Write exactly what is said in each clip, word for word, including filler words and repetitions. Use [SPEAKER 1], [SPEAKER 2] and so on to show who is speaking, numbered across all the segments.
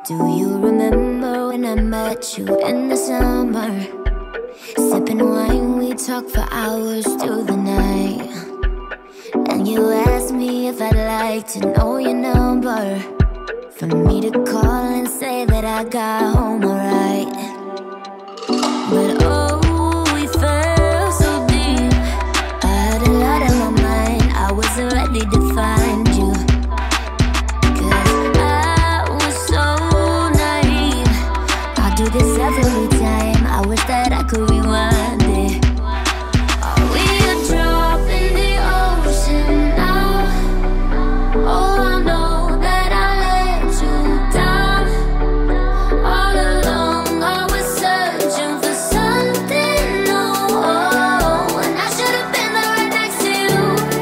[SPEAKER 1] Do you remember when I met you in the summer? Sipping wine, we talked for hours through the night. And you asked me if I'd like to know your number, for me to call and say that I got home alright. But oh, we fell so deep, I had a lot on my mind, I wasn't ready to find you. Cause I was so naive, I do this every time, I wish that I could rewind it. Are we a drop in the ocean now? Oh, I know that I let you down. All along I was searching for something new, oh, and I should have been there right next to you.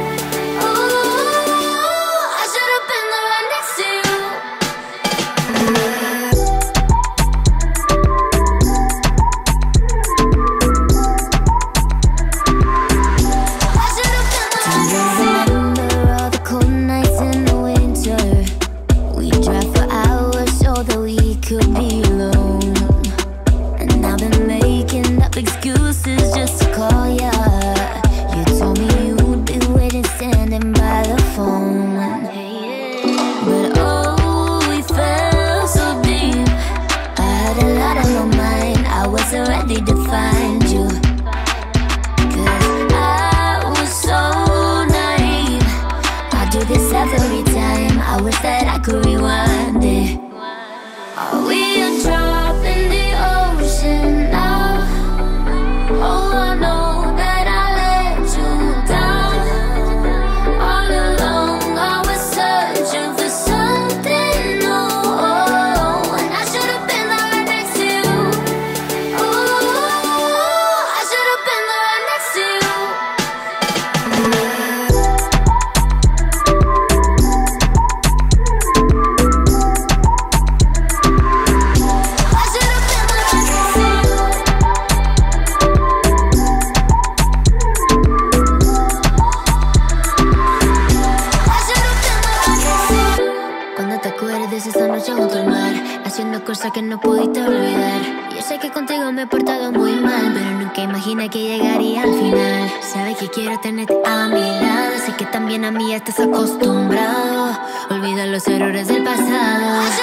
[SPEAKER 1] Oh, I should have been there right next to you. Excuses just to call ya. You told me you'd be waiting, standing by the phone. But oh, we fell so deep, I had a lot on my mind, I wasn't ready to find you. Cause I was so naive, I do this every time, I wish that I could rewind it. Are we a drop in the ocean now? Oh, I know that I let you down. All along I was searching for something new, oh, and I should have been there right next to you. Oh, I should have been there right next to you. Esa noche junto al mar, haciendo cosas que no pudiste olvidar. Yo sé que contigo me he portado muy mal, pero nunca imaginé que llegaría al final. Sabes que quiero tenerte a mi lado, sé que también a mí ya estás acostumbrado. Olvida los errores del pasado.